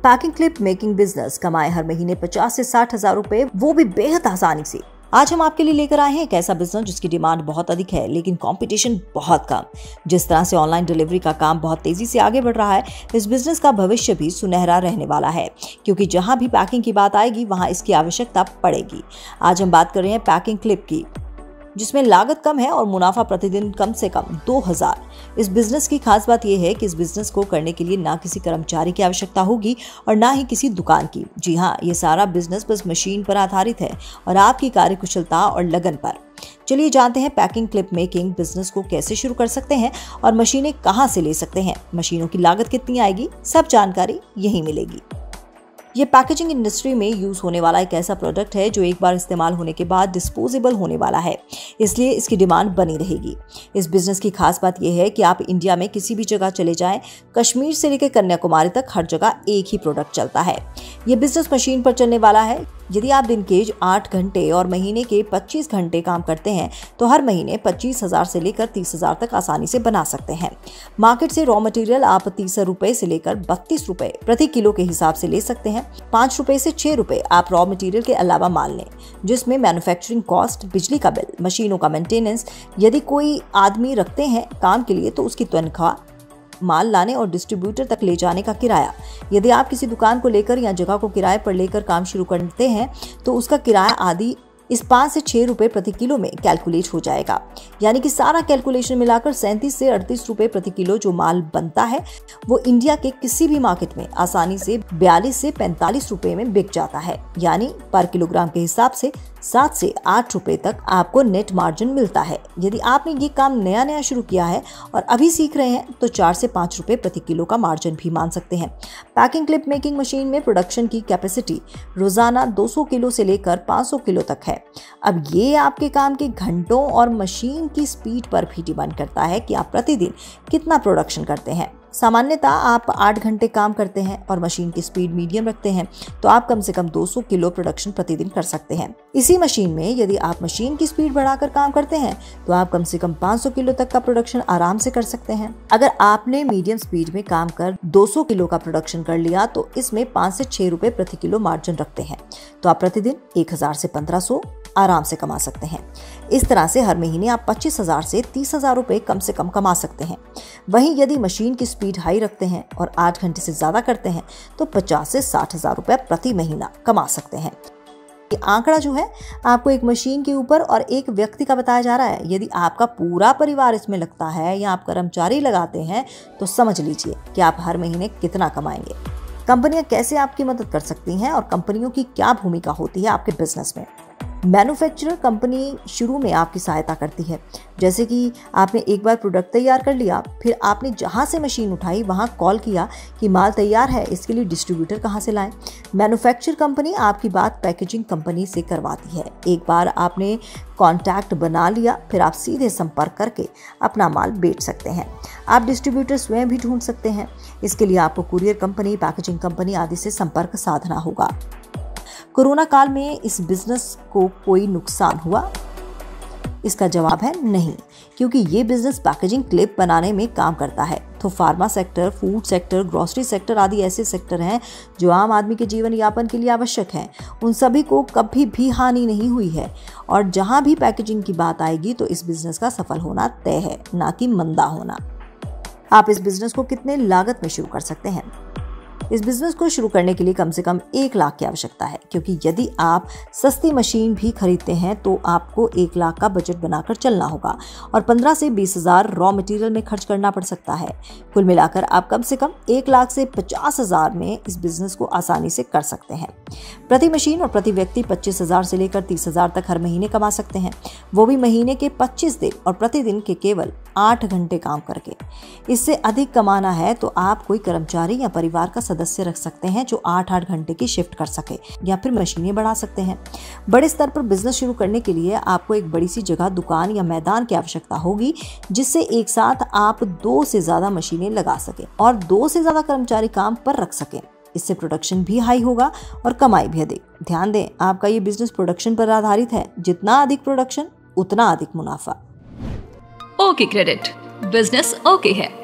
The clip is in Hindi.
पैकिंग क्लिप मेकिंग बिजनेस कमाए हर महीने 50 से 60 हजार रुपए, वो भी बेहद आसानी से। आज हम आपके लिए लेकर आए हैं एक ऐसा बिजनेस जिसकी डिमांड बहुत अधिक है लेकिन कंपटीशन बहुत कम। जिस तरह से ऑनलाइन डिलीवरी का काम बहुत तेजी से आगे बढ़ रहा है, इस बिजनेस का भविष्य भी सुनहरा रहने वाला है, क्योंकि जहां भी पैकिंग की बात आएगी वहां इसकी आवश्यकता पड़ेगी। आज हम बात कर रहे हैं पैकिंग क्लिप की, जिसमें लागत कम है और मुनाफा प्रतिदिन कम से कम 2000। इस बिजनेस की खास बात यह है कि इस बिजनेस को करने के लिए ना किसी कर्मचारी की आवश्यकता होगी और ना ही किसी दुकान की। जी हाँ, ये सारा बिजनेस बस मशीन पर आधारित है और आपकी कार्यकुशलता और लगन पर। चलिए जानते हैं पैकिंग क्लिप मेकिंग बिजनेस को कैसे शुरू कर सकते हैं और मशीनें कहां से ले सकते हैं, मशीनों की लागत कितनी आएगी, सब जानकारी यहीं मिलेगी। ये पैकेजिंग इंडस्ट्री में यूज होने वाला एक ऐसा प्रोडक्ट है जो एक बार इस्तेमाल होने के बाद डिस्पोजेबल होने वाला है, इसलिए इसकी डिमांड बनी रहेगी। इस बिजनेस की खास बात यह है कि आप इंडिया में किसी भी जगह चले जाएं, कश्मीर से लेकर कन्याकुमारी तक हर जगह एक ही प्रोडक्ट चलता है। ये बिजनेस मशीन पर चलने वाला है। यदि आप दिन के 8 घंटे और महीने के 25 घंटे काम करते हैं तो हर महीने 25,000 से लेकर 30,000 तक आसानी से बना सकते हैं। मार्केट से रॉ मटेरियल आप 30 रुपए से लेकर 32 रुपए प्रति किलो के हिसाब से ले सकते हैं। 5 रुपए से 6 रुपए आप रॉ मटेरियल के अलावा माल लें, जिसमें मैन्युफैक्चरिंग कॉस्ट, बिजली का बिल, मशीनों का मेंटेनेंस, यदि कोई आदमी रखते हैं काम के लिए तो उसकी तनख्वाह, माल लाने और डिस्ट्रीब्यूटर तक ले जाने का किराया। यदि आप किसी दुकान को लेकर या जगह को किराए पर लेकर काम शुरू करते हैं तो उसका किराया आदि इस 5 से 6 रुपए प्रति किलो में कैलकुलेट हो जाएगा। यानी कि सारा कैलकुलेशन मिलाकर 37 से 38 रुपए प्रति किलो जो माल बनता है वो इंडिया के किसी भी मार्केट में आसानी से 42 से 45 रुपए में बिक जाता है। यानी पर किलोग्राम के हिसाब से 7 से 8 रुपए तक आपको नेट मार्जिन मिलता है। यदि आपने ये काम नया शुरू किया है और अभी सीख रहे हैं तो 4 से 5 रुपए प्रति किलो का मार्जिन भी मान सकते हैं। पैकिंग क्लिप मेकिंग मशीन में प्रोडक्शन की कैपेसिटी रोजाना 200 किलो से लेकर 500 किलो तक है। अब ये आपके काम के घंटों और मशीन की स्पीड पर भी डिपेंड करता है कि आप प्रतिदिन कितना प्रोडक्शन करते हैं। सामान्यतः आप 8 घंटे काम करते हैं और मशीन की स्पीड मीडियम रखते हैं तो आप कम से कम 200 किलो प्रोडक्शन प्रतिदिन कर सकते हैं। इसी मशीन में यदि आप मशीन की स्पीड बढ़ाकर काम करते हैं तो आप कम से कम 500 किलो तक का प्रोडक्शन आराम से कर सकते हैं। अगर आपने मीडियम स्पीड में काम कर 200 किलो का प्रोडक्शन कर लिया तो इसमें 5 से 6 रुपए प्रति किलो मार्जिन रखते हैं तो आप प्रतिदिन 1000 से 1500 आराम से कमा सकते हैं। इस तरह से हर महीने आप 25,000 से 30,000 रुपए कम से कम कमा सकते हैं। वहीं यदि मशीन की स्पीड हाई रखते हैं और 8 घंटे से ज्यादा करते हैं तो 50 से 60,000 रुपए प्रति महीना कमा सकते हैं। ये आंकड़ा जो है आपको एक मशीन के ऊपर और एक व्यक्ति का बताया जा रहा है। यदि आपका पूरा परिवार इसमें लगता है या आप कर्मचारी लगाते हैं तो समझ लीजिए कि आप हर महीने कितना कमाएंगे। कंपनियां कैसे आपकी मदद कर सकती हैं और कंपनियों की क्या भूमिका होती है आपके बिजनेस में। मैन्युफैक्चरर कंपनी शुरू में आपकी सहायता करती है। जैसे कि आपने एक बार प्रोडक्ट तैयार कर लिया, फिर आपने जहां से मशीन उठाई वहां कॉल किया कि माल तैयार है, इसके लिए डिस्ट्रीब्यूटर कहां से लाएं। मैन्युफैक्चरर कंपनी आपकी बात पैकेजिंग कंपनी से करवाती है। एक बार आपने कॉन्टैक्ट बना लिया, फिर आप सीधे संपर्क करके अपना माल बेच सकते हैं। आप डिस्ट्रीब्यूटर स्वयं भी ढूंढ सकते हैं। इसके लिए आपको कुरियर कंपनी, पैकेजिंग कंपनी आदि से संपर्क साधना होगा। कोरोना काल में इस बिजनेस को कोई नुकसान हुआ? इसका जवाब है नहीं, क्योंकि ये बिजनेस पैकेजिंग क्लिप बनाने में काम करता है। तो pharma sector, food sector, grocery sector आदि ऐसे सेक्टर हैं जो आम आदमी के जीवन यापन के लिए आवश्यक हैं। उन सभी को कभी भी हानि नहीं हुई है और जहां भी पैकेजिंग की बात आएगी तो इस बिजनेस का सफल होना तय है, ना कि मंदा होना। आप इस बिजनेस को कितने लागत में शुरू कर सकते हैं? इस बिजनेस को शुरू करने के लिए कम से कम 1 लाख की आवश्यकता है, क्योंकि यदि आप सस्ती मशीन भी खरीदते हैं तो आपको 1 लाख का बजट बनाकर चलना होगा और 15 से 20,000 रॉ मटेरियल में खर्च करना पड़ सकता है। कुल मिलाकर आप कम से कम 1 लाख से 50,000 में इस बिजनेस को आसानी से कर सकते हैं। प्रति मशीन और प्रति व्यक्ति 25,000 से लेकर 30,000 तक हर महीने कमा सकते हैं, वो भी महीने के 25 दिन और प्रतिदिन के केवल 8 घंटे काम करके। इससे अधिक कमाना है तो आप कोई कर्मचारी या परिवार का सदस्य रख सकते हैं जो 8-8 घंटे की शिफ्ट कर सके, या फिर मशीनें बढ़ा सकते हैं। बड़े स्तर पर बिजनेस शुरू करने के लिए आपको एक बड़ी सी जगह, दुकान या मैदान की आवश्यकता होगी, जिससे एक साथ आप 2 से ज्यादा मशीनें लगा सके और 2 से ज्यादा कर्मचारी काम पर रख सके। इससे प्रोडक्शन भी हाई होगा और कमाई भी अधिक। ध्यान दें, आपका ये बिजनेस प्रोडक्शन पर आधारित है। जितना अधिक प्रोडक्शन उतना अधिक मुनाफा। ओके क्रेडिट, बिजनेस ओके है।